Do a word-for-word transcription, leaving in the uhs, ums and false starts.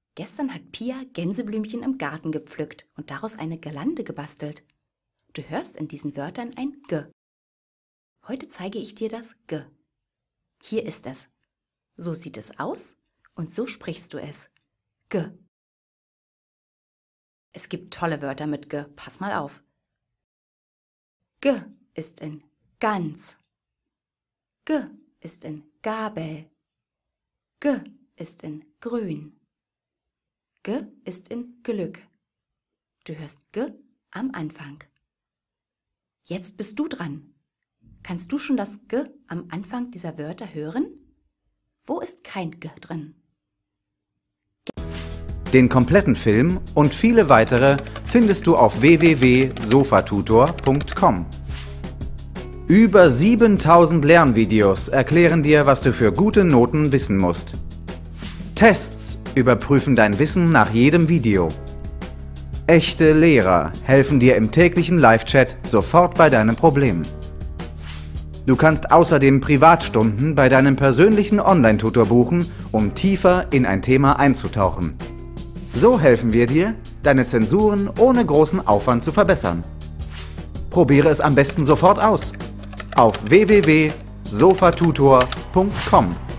Gestern hat Pia Gänseblümchen im Garten gepflückt und daraus eine Girlande gebastelt. Du hörst in diesen Wörtern ein G. Heute zeige ich dir das G. Hier ist es. So sieht es aus und so sprichst du es. G. Es gibt tolle Wörter mit G. Pass mal auf. G ist in Gans. G ist in Gabel. G ist in Grün. G ist in Glück. Du hörst G am Anfang. Jetzt bist du dran. Kannst du schon das G am Anfang dieser Wörter hören? Wo ist kein G drin? Den kompletten Film und viele weitere findest du auf w w w punkt sofatutor punkt com. Über siebentausend Lernvideos erklären dir, was du für gute Noten wissen musst. Tests überprüfen dein Wissen nach jedem Video. Echte Lehrer helfen dir im täglichen Live-Chat sofort bei deinen Problemen. Du kannst außerdem Privatstunden bei deinem persönlichen Online-Tutor buchen, um tiefer in ein Thema einzutauchen. So helfen wir dir, deine Zensuren ohne großen Aufwand zu verbessern. Probiere es am besten sofort aus auf w w w punkt sofatutor punkt com.